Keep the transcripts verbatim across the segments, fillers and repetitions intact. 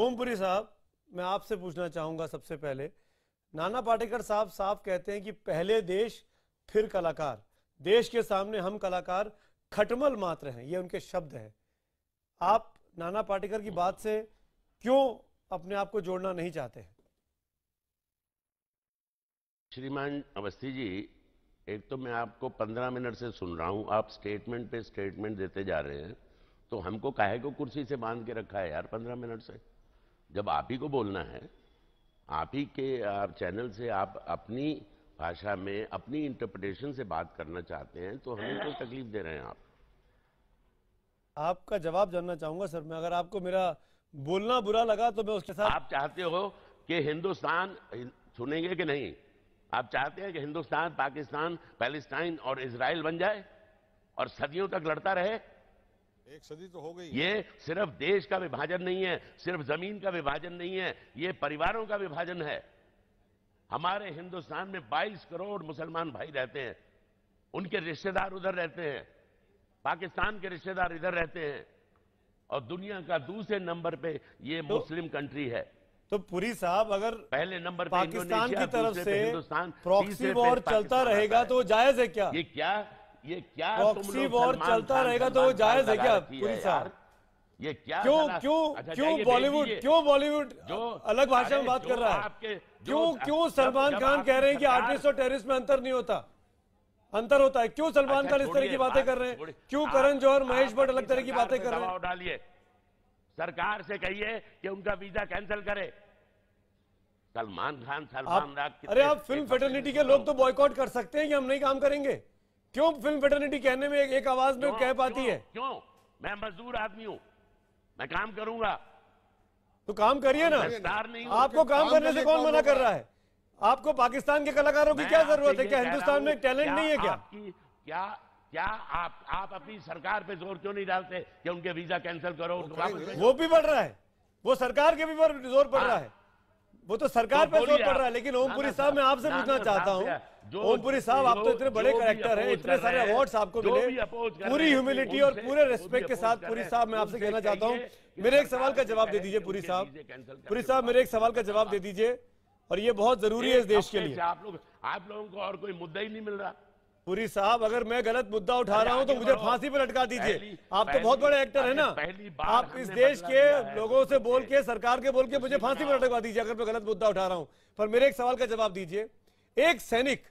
ओमपुरी साहब, मैं आपसे पूछना चाहूंगा सबसे पहले, नाना पाटेकर साहब साफ कहते हैं कि पहले देश फिर कलाकार, देश के सामने हम कलाकार खटमल मात्र हैं, ये उनके शब्द हैं। आप नाना पाटेकर की बात से क्यों अपने आप को जोड़ना नहीं चाहते हैं? श्रीमान अवस्थी जी, एक तो मैं आपको पंद्रह मिनट से सुन रहा हूं, आप स्टेटमेंट पे स्टेटमेंट देते जा रहे हैं, तो हमको काहे को कुर्सी से बांध के रखा है यार पंद्रह मिनट से? जब आप ही को बोलना है, आप ही के आप चैनल से आप अपनी भाषा में अपनी इंटरप्रिटेशन से बात करना चाहते हैं, तो हमें कोई तकलीफ दे रहे हैं आप? आपका जवाब जानना चाहूंगा सर मैं। अगर आपको मेरा बोलना बुरा लगा तो मैं उसके साथ। आप चाहते हो कि हिंदुस्तान, सुनेंगे कि नहीं, आप चाहते हैं कि हिंदुस्तान पाकिस्तान पैलेस्टाइन और इजराइल बन जाए और सदियों तक लड़ता रहे? एक सदी तो हो गई। ये सिर्फ देश का विभाजन नहीं है, सिर्फ जमीन का विभाजन नहीं है, ये परिवारों का विभाजन है। हमारे हिंदुस्तान में बाईस करोड़ मुसलमान भाई रहते हैं, उनके रिश्तेदार उधर रहते हैं, पाकिस्तान के रिश्तेदार इधर रहते हैं, और दुनिया का दूसरे नंबर पे ये तो, मुस्लिम कंट्री है। तो पुरी साहब, अगर पहले नंबर पे पाकिस्तान की तरफ से हिंदुस्तान प्रॉक्सी वॉर चलता रहेगा तो जायज है क्या? ये क्या ये क्या प्रॉक्सी वॉर चलता रहेगा तो जायज है क्या पुरी साहब? ये क्या क्यों क्यों क्यों बॉलीवुड क्यों बॉलीवुड जो अलग भाषा में बात कर रहा है? क्यों क्यों सलमान खान कह रहे हैं कि आर्टिस्ट और टेररिस्ट में अंतर नहीं होता? अंतर होता है। क्यों सलमान खान इस तरह की बातें कर रहे हैं? क्यों करण जौहर, महेश भट्ट अलग तरह की बातें कर रहे हैं? डालिए, सरकार से कहिए कि उनका वीजा कैंसिल करे। सलमान खान सलमान आप, अरे आप फिल्म फेटर्निटी के लोग तो बॉयकॉट कर सकते हैं कि हम नहीं काम करेंगे। क्यों फिल्म फेटर्निटी कहने में एक, एक आवाज में कह पाती है? क्यों? मैं मजदूर आदमी हूं, मैं काम करूंगा। तो काम करिए ना। आपको काम करने से कौन मना कर रहा है? आपको पाकिस्तान के कलाकारों की क्या जरूरत है? क्या हिंदुस्तान में टैलेंट नहीं है क्या? क्या क्या आप आप अपनी सरकार पे जोर क्यों नहीं डालते कि उनके वीजा कैंसिल करो? वो भी बढ़ रहा है, वो सरकार के भी पर जोर पड़ रहा है, वो तो सरकार पे जोर पड़ रहा है। लेकिन ओमपुरी साहब, मैं आपसे पूछना चाहता हूं, ओमपुरी साहब, आप तो इतने बड़े कैरेक्टर हैं, इतने सारे अवार्ड्स आपको मिले, पूरी ह्यूमिलिटी और पूरे रिस्पेक्ट के साथ पुरी साहब मैं आपसे कहना चाहता हूं, मेरे एक सवाल का जवाब दे दीजिए पुरी साहब। पुरी साहब, मेरे एक सवाल का जवाब दे दीजिए, और ये बहुत जरूरी है इस देश के लिए। आप लोग आप लोगों को और कोई मुद्दा ही नहीं मिल रहा। पुरी साहब, अगर मैं गलत मुद्दा उठा रहा हूं तो मुझे फांसी पर लटका दीजिए। आप तो बहुत बड़े एक्टर हैं ना, आप इस देश के लोगों से बोल के, सरकार के बोल के मुझे फांसी पर लटका दीजिए अगर मैं गलत मुद्दा उठा रहा हूं। पर मेरे एक सवाल का जवाब दीजिए। एक सैनिक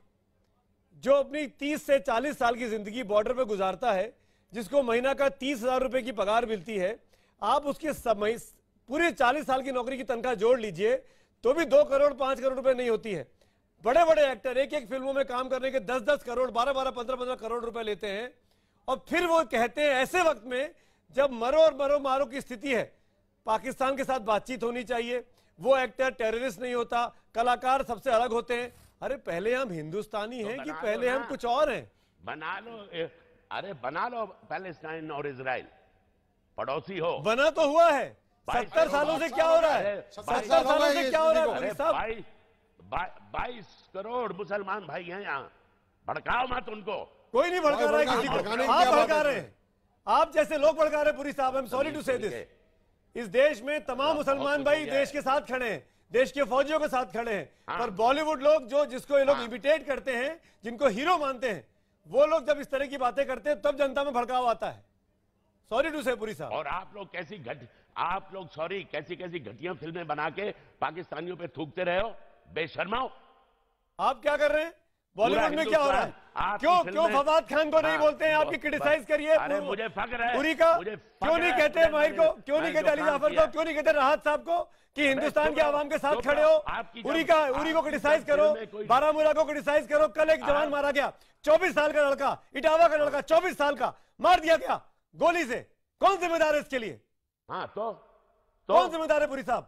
जो अपनी तीस से चालीस साल की जिंदगी बॉर्डर पर गुजारता है, जिसको महीना का तीस हजार रुपए की पगार मिलती है, आप उसके समय पूरे चालीस साल की नौकरी की तनख्वाह जोड़ लीजिए तो भी दो करोड़ पांच करोड़ रुपए नहीं होती है। बड़े बड़े एक्टर एक एक फिल्मों में काम करने के दस दस करोड़, बारह बारह, पंद्रह पंद्रह करोड़ रुपए लेते हैं, और फिर वो कहते हैं ऐसे वक्त में जब मरो और मरो मारो की स्थिति है, पाकिस्तान के साथ बातचीत होनी चाहिए, वो एक्टर टेररिस्ट नहीं होता, कलाकार सबसे अलग होते हैं। अरे पहले हम हिंदुस्तानी हैं कि पहले हम कुछ और हैं? बना लो, अरे बना लो पैलेस्टाइन और इजराइल, पड़ोसी हो। बना तो हुआ है, सत्तर सालों से क्या हो रहा है? सत्तर सालों से क्या हो रहा है? बाईस करोड़ मुसलमान भाई हैं यहाँ, भड़काओ मत उनको। कोई नहीं भड़का रहा है किसी को, आप भड़का रहे हैं, आप जैसे लोग भड़का रहे हैं। पुरी साहब, I am sorry to say this, इस देश में तमाम मुसलमान भाई देश के साथ खड़े हैं, देश के फौजियों के साथ खड़े हैं, पर बॉलीवुड लोग जो जिसको ये लोग इमिटेट करते हैं, जिनको हीरो मानते हैं, वो लोग जब इस तरह की बातें करते हैं तब जनता में भड़काव आता है। सॉरी टू से पुरी साहब। और आप लोग कैसी घट आप लोग सॉरी कैसी कैसी घटिया फिल्में बना के पाकिस्तानियों पे थूकते रहे हो, बेशर्माओ। आप क्या कर रहे हैं? बॉलीवुड में क्या हो रहा है? क्यों क्यों फवाद खान को नहीं बोलते हैं? आपकी क्रिटिसाइज करिए। मुझे फख्र है पुरी का, क्यों नहीं कहते माहिर को, क्यों नहीं कहते अली जाफर को, क्यों नहीं कहते राहत साहब को कि हिंदुस्तान के आवाम के साथ खड़े हो? उरी का उरी को क्रिटिसाइज करो, बारामूला को क्रिटिसाइज करो। कल एक जवान मारा गया, चौबीस साल का लड़का, इटावा का लड़का, चौबीस साल का मार दिया गया गोली से। कौन जिम्मेदार है इसके लिए? हाँ तो, तो कौन जिम्मेदार है पुरी साहब?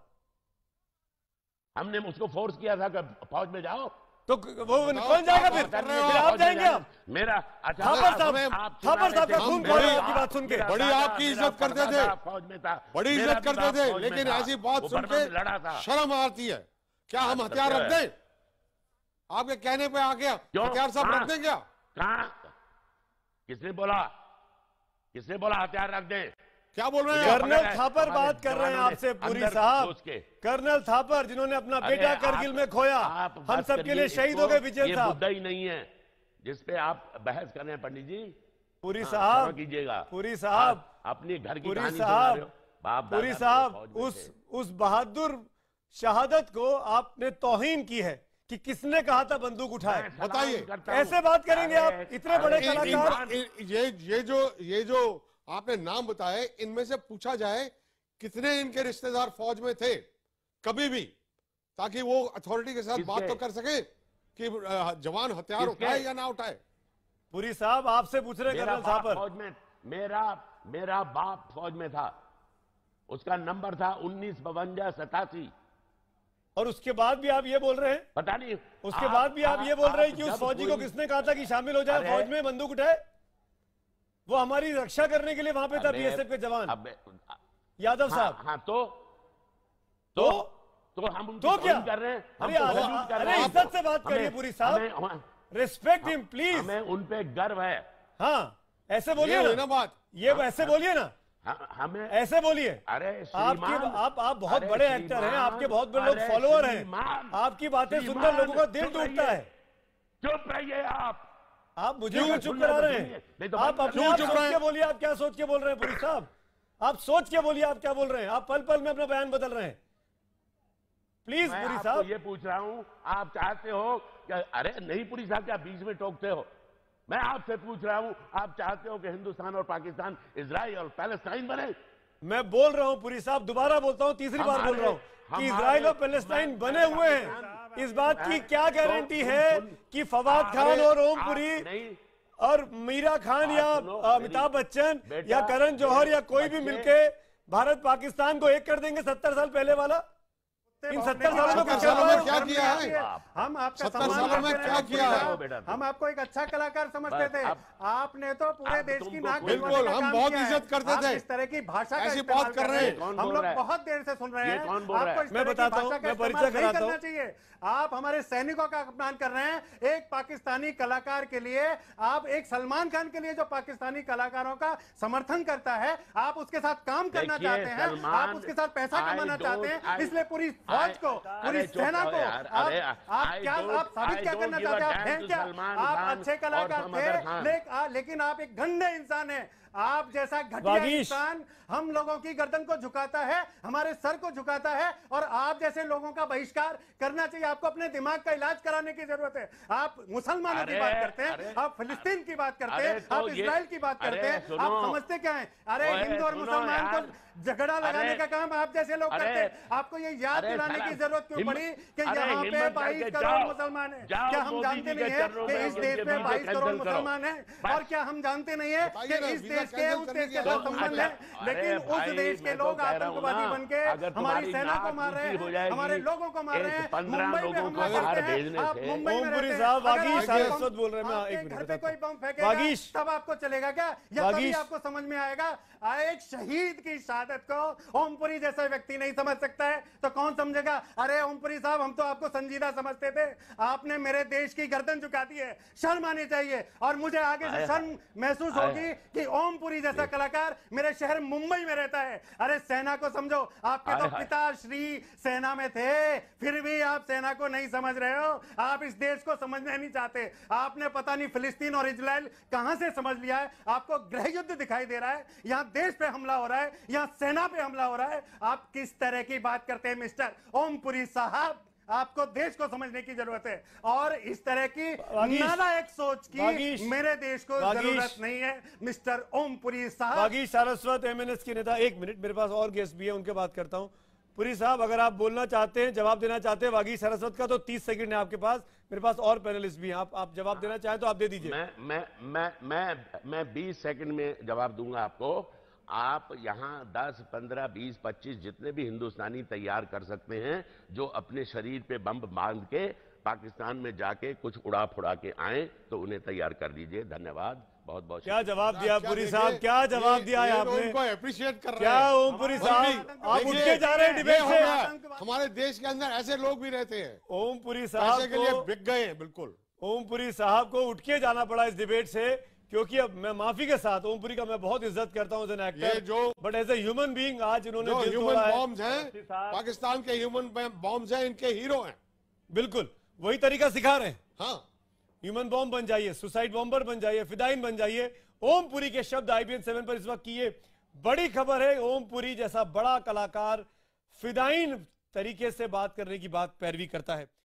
हमने उसको फोर्स किया था कि फौज में जाओ, तो वो कौन जाएगा फिर? फिर आप जाएंगे? आप मेरा थापर साहब, थापर साहब का खून खोल रहा है आपकी बात सुन के। बड़ी आपकी इज्जत करते थे, फौज में था, बड़ी इज्जत करते थे, लेकिन ऐसी बात सुन के शर्म आती है। क्या हम हथियार रख दें? आपके कहने पे आ गया हथियार सब रख दें क्या? कहां? किसने बोला? किसने बोला हथियार रख दें? क्या बोल रहे हैं? कर्नल थापर बात कर रहे हैं आपसे पुरी साहब। कर्नल थापर जिन्होंने अपना बेटा करगिल में खोया, हम सबके लिए शहीद हो गए विजय साहब। मुद्दा ही नहीं है जिसपे आप बहस कर रहे हैं पंडित जी। पुरी साहब कीजिएगा, पुरी साहब अपनी घर की पुरी साहब पुरी साहब उस उस बहादुर शहादत को आपने तौहीन की है कि किसने कहा था बंदूक उठाए? बताइए, ऐसे बात करेंगे आप? इतने बड़े कलाकार। ये ये जो ये जो आपने नाम बताए, इनमें से पूछा जाए कितने इनके रिश्तेदार फौज में थे कभी भी, ताकि वो अथॉरिटी के साथ बात तो कर सके कि जवान हथियार उठाए या ना उठाए। पुरी साहब आपसे पूछ रहे कर्नल थापर। फौज में मेरा मेरा बाप फौज में था, उसका नंबर था उन्नीस बवंजा सतासी। और उसके बाद भी आप ये बोल रहे हैं? पता नहीं, उसके बाद भी आप ये बोल रहे हैं कि उस फौजी को किसने कहा था कि शामिल हो जाए फौज में, बंदूक उठाए? वो हमारी रक्षा करने के लिए वहां पे था बीएसएफ के जवान यादव साहब। हाँ, तो तो तो हम तो क्या कर रहे हैं? अरे अरे इज्जत से बात करिए पुरी साहब, रिस्पेक्ट हिम प्लीज। हमें उन पे गर्व है। हाँ ऐसे बोलिए ना बात, ये ऐसे बोलिए ना, हमें ऐसे बोलिए। अरे आपकी आप आप बहुत बड़े एक्टर हैं, आपके बहुत बड़े लोग फॉलोअर हैं, आपकी बातें सुनकर लोगों का दिल टूटता है। चुप रहिए आप आप मुझे क्यों चुप करा रहे हैं? आप अपने आप सोच के बोलिए, आप क्या सोच के बोल रहे हैं पुरी साहब? आप सोच के बोलिए आप क्या बोल रहे हैं? आप पल पल में अपना बयान बदल रहे हैं। प्लीज पुरी साहब, ये पूछ रहा हूं, आप चाहते हो कि अरे नहीं पुरी साहब क्या बीच में टोकते हो? मैं आपसे पूछ रहा हूं, आप चाहते हो कि हिंदुस्तान और पाकिस्तान, इजराइल और पैलेस्टाइन बने? मैं बोल रहा हूं पुरी साहब, दोबारा बोलता हूं, तीसरी बार बोल रहा हूं कि इजराइल और पैलेस्टाइन बने हुए हैं। इस बात की क्या गारंटी है कि फवाद खान और ओमपुरी और मीरा खान या अमिताभ बच्चन या करण जौहर या कोई भी मिलके भारत पाकिस्तान को एक कर देंगे सत्तर साल पहले वाला? इन सत्तर सालों में क्या किया है? हम आपका सत्तर सालों में क्या किया है? हम आपको एक अच्छा कलाकार समझते थे, आपने तो पूरे देश की नाक बिल्कुल, हम बहुत इज्जत करते थे। इस तरह की भाषा का ऐसी बात कर रहे हैं, हम लोग बहुत देर से सुन रहे हैं। आपको इस मैं बताता हूं, मैं परिचय कराता हूं। चाहिए, आप हमारे सैनिकों का अपमान कर रहे हैं। एक पाकिस्तानी कलाकार के लिए, आप एक सलमान खान के लिए जो पाकिस्तानी कलाकारों का समर्थन करता है, आप उसके साथ काम करना चाहते हैं, आप उसके साथ पैसा कमाना चाहते हैं, इसलिए पूरी फौज को, पूरी सेना को आप आप क्या आप साबित क्या करना चाहते हैं? आप हैं क्या? आप अच्छे कलाकार थे, लेकिन आप एक गंदे इंसान हैं। आप जैसा घटिया इंसान हम लोगों की गर्दन को झुकाता है, हमारे सर को झुकाता है, और आप जैसे लोगों का बहिष्कार करना चाहिए। आपको अपने दिमाग का इलाज कराने की जरूरत है। आप मुसलमानों की बात करते हैं, आप फिलिस्तीन की बात करते हैं, आप इजराइल की बात करते हैं, आप समझते क्या है? अरे हिंदू और मुसलमान को झगड़ा लगाने का काम आप जैसे लोग करते हैं। आपको ये याद दिलाने की जरूरत क्यों पड़ी कि यहाँ पे बाईस करोड़ मुसलमान हैं? क्या हम जानते नहीं है कि इस देश में बाईस करोड़ मुसलमान हैं? और क्या हम जानते नहीं है कि इस देश के उस देश के साथ संबंध है? लेकिन उस देश के लोग आतंकवादी बन के हमारी सेना को मार रहे हैं, हमारे लोगों को मार रहे हैं, मुंबई में हमला करते हैं। आप मुंबई में रहते हैं, बोल रहे हैं, एक घर पे कोई बम फेंकेगा तब आपको चलेगा क्या? या तभी आपको समझ में आएगा? एक शहीद की शहादत को ओमपुरी जैसा व्यक्ति नहीं समझ सकता है तो कौन समझेगा? अरे ओमपुरी साहब, हम तो आपको संजीदा समझते थे, आपने मेरे देश की गर्दन झुका दी है। शर्म आनी चाहिए, और मुझे आगे से शर्म महसूस होगी कि ओमपुरी जैसा कलाकार मेरे शहर मुंबई में रहता है। अरे सेना को समझो, आपके तो पिता श्री सेना में थे, फिर भी आप सेना को नहीं समझ रहे हो। आप इस देश को समझना नहीं चाहते। आपने पता नहीं फिलिस्तीन और इजराइल कहां से समझ लिया है। आपको गृह युद्ध दिखाई दे रहा है, यहां देश पे हमला हो रहा है, यहां सेना पे हमला हो रहा है। आप किस तरह की बात करते हैं मिस्टर ओमपुरी साहब? आपको देश को समझने की जरूरत है, और इस तरह की नालायक सोच की मेरे देश को जरूरत नहीं है मिस्टर ओमपुरी साहब। वागीश सारस्वत एमएनएस के नेता, एक मिनट, मेरे पास और गेस्ट भी है, उनके बात करता हूं। पुरी साहब, अगर आप बोलना चाहते हैं, जवाब देना चाहते हैं वागीश सारस्वत का, तो तीस सेकंड है आपके पास। मेरे पास और पैनलिस्ट भी हैं, आप आप जवाब देना चाहें तो आप दे दीजिए। मैं मैं मैं मैं मैं बीस सेकंड में जवाब दूंगा आपको। आप यहां दस, पंद्रह, बीस, पच्चीस जितने भी हिंदुस्तानी तैयार कर सकते हैं जो अपने शरीर पे बम बांध के पाकिस्तान में जाके कुछ उड़ा फुड़ा के आए, तो उन्हें तैयार कर दीजिए। धन्यवाद, बहुत बहुत। क्या जवाब दिया पुरी साहब, क्या जवाब दिया है आपने? उनको अप्रिशिएट कर रहे हैं। क्या ओमपुरी साहब आप उठ के जा रहे हैं डिबेट से? हमारे देश के अंदर ऐसे लोग भी रहते हैं। ओमपुरी साहब के लिए बिक गए हैं, बिल्कुल। ओमपुरी साहब को उठ के जाना पड़ा इस डिबेट से, क्योंकि अब मैं माफी के साथ ओमपुरी का मैं बहुत इज्जत करता हूं एज एन ये एक्टर, जो but as a human being आज इन्होंने जो दिल ह्यूमन तोड़ा है। बॉम्ब्स हैं, पाकिस्तान के ह्यूमन बॉम्ब्स हैं, इनके हीरो हैं। बिल्कुल वही तरीका सिखा रहे हैं। हाँ, ह्यूमन बॉम्ब बन जाइए, सुसाइड बॉम्बर बन जाइए, फिदाइन बन जाइए। ओमपुरी के शब्द आईबीएन सेवन पर इस वक्त की ये बड़ी खबर है। ओमपुरी जैसा बड़ा कलाकार फिदाइन तरीके से बात करने की बात पैरवी करता है।